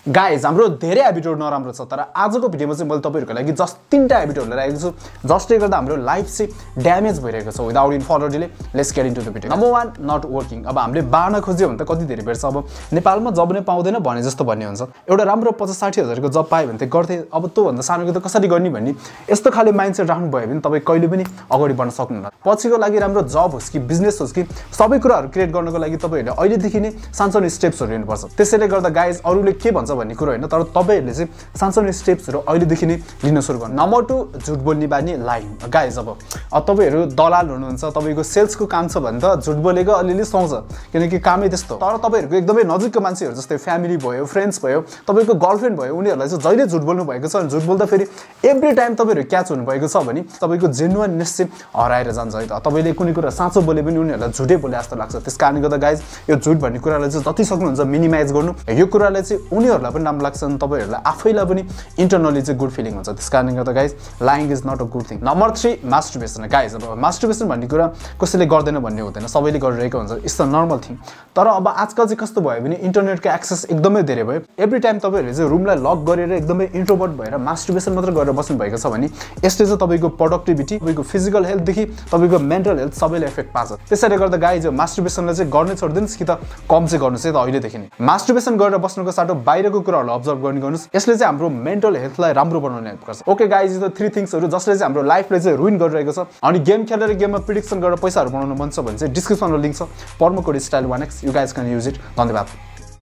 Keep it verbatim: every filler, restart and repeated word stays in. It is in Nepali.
गाइज हाम्रो धेरै ह्याबिटहरु नराम्रो छ तर आजको भिडियोमा चाहिँ मैले तपाईहरुको लागि जस्ट तीनटा ह्याबिटहरु लिएर आएको छु जसले गर्दा हाम्रो लाइफ चाहिँ ड्यामेज भइरहेको छ without in further delay let's get into the video number one not working अब हामीले बार्न खोज्यो भने त कति धेरै बेर छ अब नेपालमा जब नै पाउँदैन भने जस्तो भन्ने हुन्छ एउटा राम्रो पचास साठी हजार को जब पाए भने त गर्थे अब त्यो भन्दा सानोको त कसरी गर्ने भन्ने यस्तो खाली माइन्डसेट राख्नु भयो भने तपाई कहिले पनि अगाडि बढ्न सक्नुहुन्न पछिको लागि राम्रो जब होस् कि बिजनेस होस् कि सबै कुराहरु क्रिएट गर्नको लागि तपाईहरुले अहिले देखि नै सानसानो स्टेप्सहरु लिनुपर्छ त्यसैले गर्दा गाइज अरूले के भन्छ भन्ने कुरा हैन तर तपाईहरुले चाहिँ सानसानो स्टेप्सहरु अहिले देखि नै लिन सुरु गर्नु नम्बर टू झुट बोल्ने बानी लाइन गाइज अब तपाईहरु दलाल हुनुहुन्छ तपाईको सेल्सको काम छ भने त झुट बोलेको अलिअलि सुहाउँछ किनकि कामै त्यस्तो तर तपाईहरुको एकदमै नजिकको मान्छेहरु जस्तै फ्यामिली भयो फ्रेन्ड्स भयो तपाईको गर्लफ्रेन्ड भयो उनीहरुलाई चाहिँ जहिले झुट बोल्नु भएको छ झुट बोल्दा फेरि एभ्री टाइम तपाईहरु क्याच हुनु भएको छ भने तपाईको जेन्युइननेस चाहिँ हराएर जान्छ है त तपाईले कुनै कुरा साँचो बोले पनि उनीहरुलाई झुटै बोले जस्तो लाग्छ त्यसकारणले गर्दा गाइज यो झुट भन्ने कुरालाई चाहिँ जति सक्नुहुन्छ मिनिमाइज गर्नु यो कुराले चाहिँ उनीहरुलाई पनि राम्रो लाग्छ अनि तपाईहरुलाई आफैलाई पनि इन्टरनली चाहिँ गुड फिलिङ हुन्छ त्यसकारणले गर्दा guys lying is not a good thing number three masturbation guys अब मास्टरबेसन भन्ने कुरा कसैले गर्दैन भन्ने हुँदैन सबैले गरिरहेको हुन्छ इट्स अ नर्मल थिङ तर अब आजकल चाहिँ कस्तो भयो भने इन्टरनेटको एक्सेस एकदमै धेरै भयो एभ्री टाइम तपाईहरुले चाहिँ रुमलाई लक गरेर एकदमै इन्ट्रोभर्ट भएर मास्टरबेसन मात्र गरेर बस्नु भएको छ भने यसले चाहिँ तपाईको प्रोडक्टिभिटी तपाईको फिजिकल हेल्थ देखि तपाईको मेन्टल हेल्थ सबैले इफेक्ट पार्छ त्यसैले गर्दा गाइज मास्टरबेसनलाई चाहिँ गर्नै छोड्दिनुस् कि त कम चाहिँ गर्नुस् है त अहिले देखि नै मास्टरबेसन गरेर बस्नुको साटो बाहिरको कुराहरुलाई अब्जर्भ गर्ने गर्नुस् यसले चाहिँ हाम्रो मेन्टल हेल्थलाई राम्रो बनाउने हेल्प गर्छ ओके गाइज यो थ्री थिंग्सहरु जसले चाहिँ हाम्रो लाइफलाई चाहिँ रुइन गरिरहेको छ अनि गेम खेलेर गेममा प्रेडिक्सन गरेर पैसाहरु बनाउन मन छ भने चाहिँ डिस्क्रिप्सनमा लिंक छ promo code style one X U guys can use it धन्यवाद